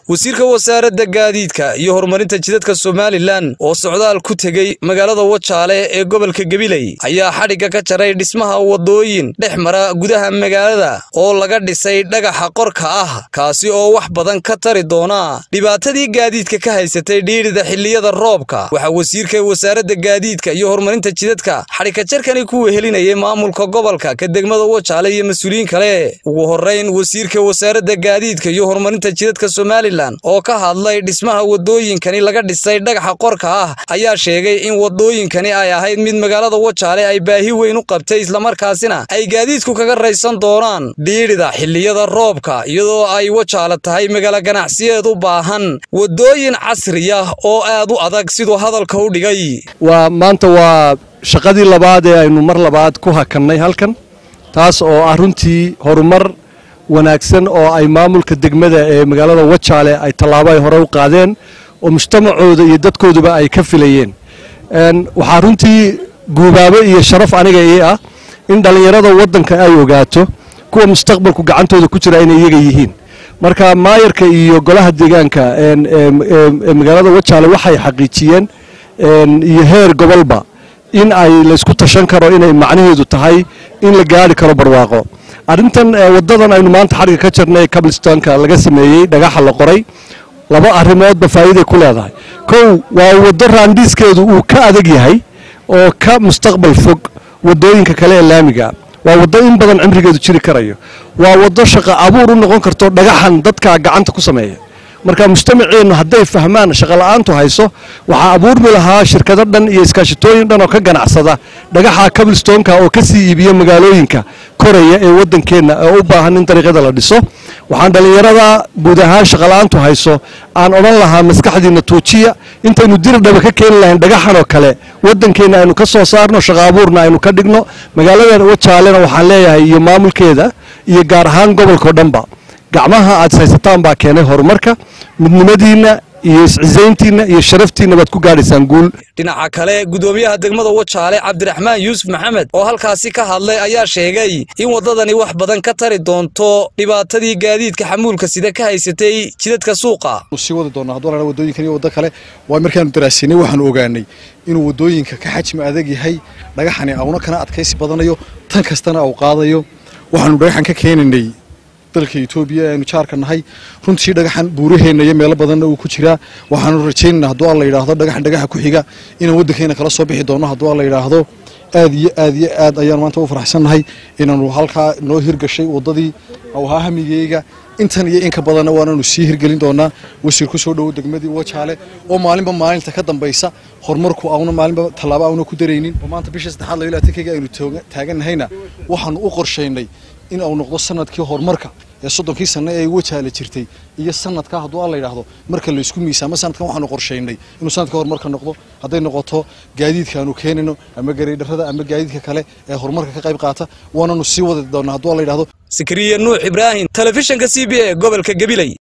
wasiirka wasaaradda gaadiidka iyo horumarinta jidadka Somaliland oo socdaal ku tagay magaalada Wajaale ee gobolka Gabiley ayaa xadhiga ka jaray dhismaha wadooyin dhexmara gudaha magaalada oo laga dhisay dhagaxa qorka ah kaasi oo wax badan ka tari doona dhibaatadii gaadiidka ka haysatay dhiirida xilliyada roobka. waxa wasiirka wasaaradda gaadiidka iyo horumarinta jidadka xadhiga jarkani ku wehelinayay maamulka gobolka ka degmada Wajaale iyo mas'uuliyiin kale. ugu horeyn wasiirka wasaaradda gaadiidka iyo horumarinta jidadka Somaliland oo ka hadlay dhismaha wadooyinkani laga dhisay dhagaxa qorka ah ayaa sheegay in wadooyinkani ay ahayd mid magaalada Wajaale ay baahi weyn u qabtay isla markaasina ay gaadiidku kaga raysan doonaan dhiirida xilliyada roobka iyadoo ay Wajaale tahay magaalo ganacsiyeed u baahan wadooyin casri ah oo aad u adag sidoo hadalka u dhigay. maanta waa shaqadii labaad ee aynu mar labaad ku hakanay halkan taas oo runtii horumar wanaagsan oo ay maamulka degmada ee magaalada Wajaale ay talaabo ay hore u qaadeen oo mujtamacooda iyo dadkooduba ay ka filayeen. waxa runtii guubaabo iyo sharaf aniga ah in dhalinyarada wadanka ay ogaato kuwa mustaqbalku gacantooda ku jira inay iyaga yihiin. marka maayarka iyo golaha deegaanka ee magaalada Wajaale waxay xaqiijiyeen iyo heer gobolba in ay la isku tashan karo inay macnaheedu tahay in la gaari karo barwaaqo. arintan wadadan aynu maanta xariga ka jirnay Cobblestone-ka laga sameeyay dhagaxa la qoray laba arrimood ba faa'iido ku leedahay. kow waa wado raandiskeedu uu ka adag yahay oo ka mustaqbal fog wadooyinka kale ee laamiga. waa wado in badan cimrigeedu jiri karayo. waa wado shaqo abuur u noqon karto dhagaxan dadka gacanta ku sameeya. marka mujtamaceenu hadday fahmaan shaqo la'aantu hayso waxa abuurmi lahaa shirkado dhan iyo iskaashatooyin dhan oo ka ganacsada dhagaxa Cobblestone-ka oo ka sii iibiyo magaalooyinka Koreya ee wadankeena oo u baahan in dariiqada la dhiso. waxaan dhalinyarada guud ahaan shaqo la'aantu hayso aan oran lahaa maskaxdiina tuujiya intaynu dirdhaba ka keen lahayn dhagaxan oo kale wadankeena aynu ka soo saarno shaqo abuurna aynu ka dhigno. magaalada Wajaalena waxaan leeyahay iyo maamulkeeda iyo gaar ahaan gobolka dhanba gacmaha aad saysataan baa keenay horumarka midnimadiina iyo isciisayntiina iyo sharaftiina baad ku gaadhaysaan guul. dhinaca kale gudoomiyaha degmada Wajaale Cabdiraxmaan Yuusuf Maxamed oo halkaasi ka hadlay ayaa sheegay in wadadani wax badan ka tari doonto dhibaatadii gaadiidka xamuulka sida ka haysatay jidadka suuqa. si wada doona hadoo la wadooyinkan iyo wada kale waa markaan daraasinay waxaan ogaanay inuu wadooyinka ka xajmi adag yahay dhagaxani awna kana adkaysi badanayo tan kastana uu qaadayo. waxaanu dhagaxan ka keenanay dalka Itoobiya aynu jaarka nahay runtii dhagaxan buuraheena iyo meelo badan uu ku jira. waxaanu rajaynaynaa hadoo la yiraahdo dhagaxa ku xiga inaan wadankeena kala soo bixi doono hadoo la yiraahdo aad ayaan maanta u faraxsanahay inaanu halka noo hirgashay wadadii oo hamigeyga intan iyo in ka badan waanu sii hirgelin doonaa. wasiirku soo dhaw degmadii Wajaale oo maalinba maalinta ka dambaysa horumarku aanu maalinba talaabo aanu ku dareenin oo maanta bisha 3 la ilaa tikayga aynu taaganahayna waxaanu u qorsheynay in uu noqdo sanadkii horumarka ee 30 sano ee Wajaale jirtay iyo sanadka haduu la yiraahdo marka la isku miisaamo sanadkan waxaanu qorsheynay inuu sanadka horumarka noqdo haday noqoto gaadiidka aanu keenino ama gareedharada ama gaadiidka kale ee horumarka ka qayb qaata waananu sii wadi doonaa haduu la yiraahdo. Sikriye Nuux Ibrahim, Telefishinka CBA gobolka Gabiley.